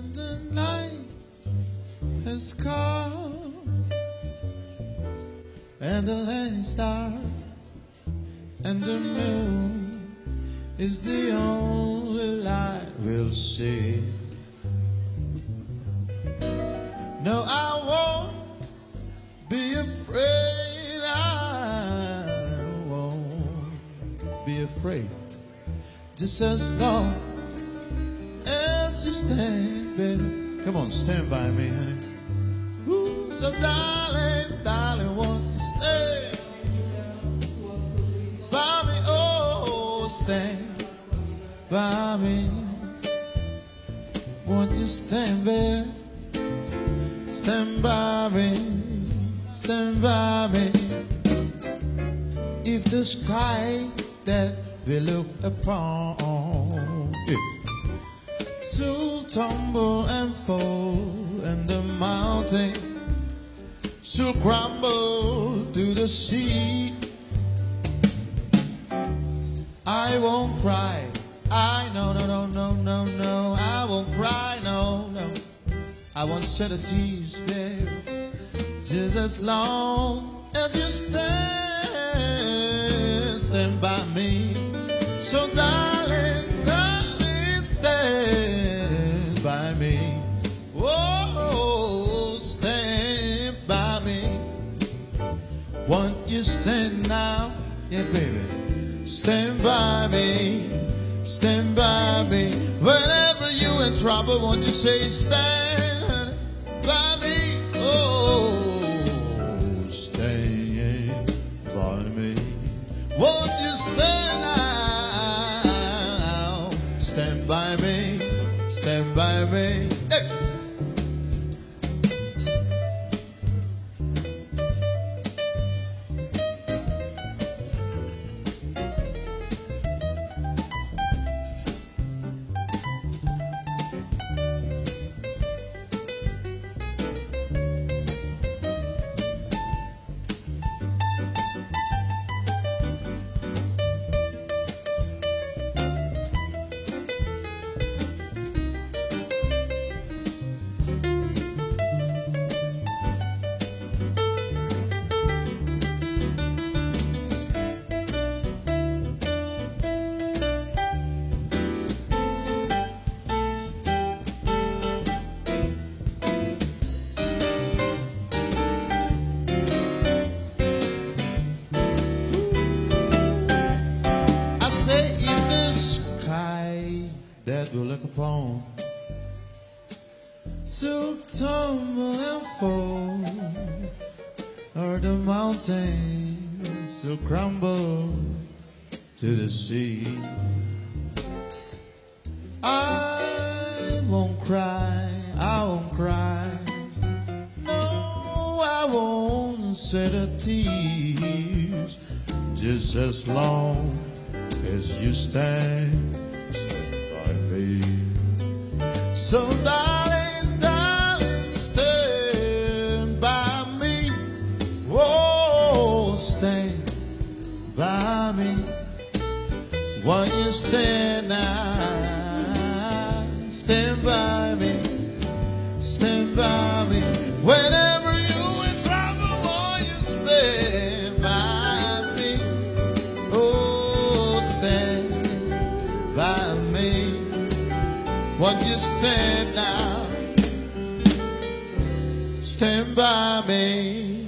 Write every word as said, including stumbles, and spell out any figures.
when the night has come and the land is dark and the moon is the only light we'll see. No, I won't be afraid. I won't be afraid. Just as long as you stand, baby. Come on, stand by me, honey. Ooh, so darling, darling, won't you stand by me? Oh, stand by me. Won't you stand there? Stand by me, stand by me. If the sky that we look upon yeah, shall tumble and fall, and the mountain shall crumble to the sea, I won't cry. I no no no no no no. I won't cry. No no. I won't shed a tears, babe. Just as long as you stand, stand by me. So darling, darling, stand by me. Whoa, stand by me. Won't you stand now? Yeah, baby. Stand by me, stand by me. Whenever you're in trouble, won't you say stand by me? Oh, stand by me. Won't you stand now? Stand by me, stand by me. Hey. That we'll look upon so tumble and fall, or the mountains will crumble to the sea, I won't cry, I won't cry. No, I won't shed a tears. Just as long as you stand, stand by me. So darling, darling, stand by me. Whoa, stand by me. Why you stand now? Stand by me, stand by me. Whenever you're in trouble, why you stand by me? Oh, stand by me. Won't you stand now? Stand by me.